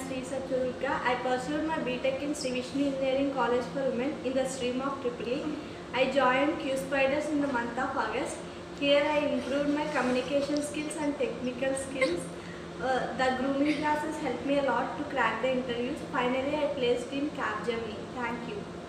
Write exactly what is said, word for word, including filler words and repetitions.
Sri Satyadurga. I pursued my B Tech in Sri Vishnu Engineering College for Women in the stream of Triple E. I joined Q Spiders in the month of August. Here I improved my communication skills and technical skills. Uh, the grooming classes helped me a lot to crack the interviews. Finally, I placed in Capgemini. Thank you.